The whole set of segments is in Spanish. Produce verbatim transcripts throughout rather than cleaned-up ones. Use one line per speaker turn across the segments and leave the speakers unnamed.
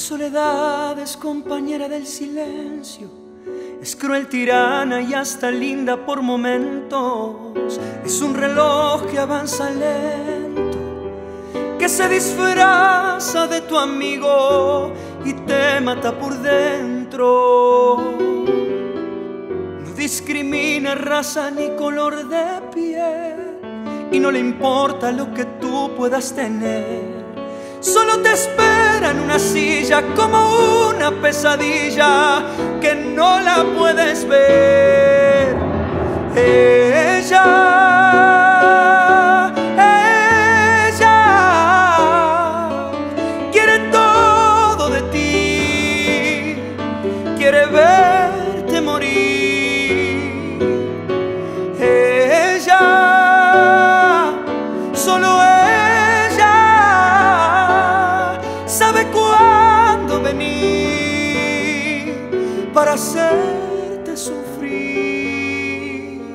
soledad es compañera del silencio, es cruel, tirana y hasta linda por momentos. Es un reloj que avanza lento, que se disfraza de tu amigo y te mata por dentro. No discrimina raza ni color de piel y no le importa lo que tú puedas tener. Solo te espera en una silla como una pesadilla que no la puedes ver. Ella, ella quiere todo de ti, quiere verte morir. Ella, solo sabe cuándo venir para hacerte sufrir.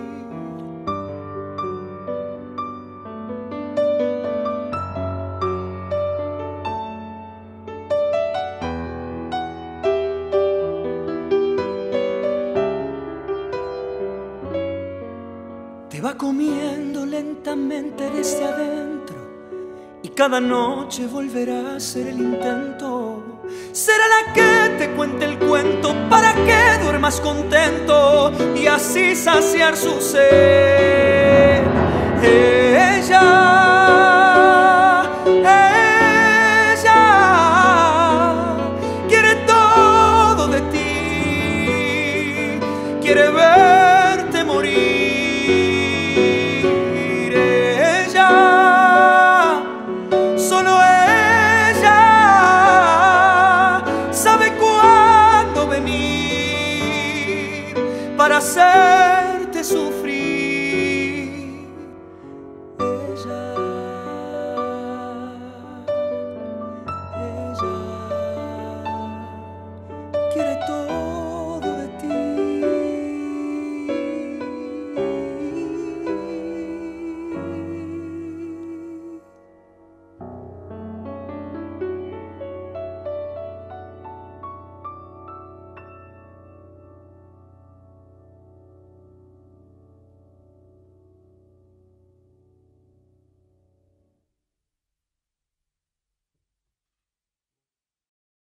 Te va comiendo lentamente desde adentro y cada noche volverá a hacer el intento. Será la que te cuente el cuento para que duermas contento y así saciar su sed. Ella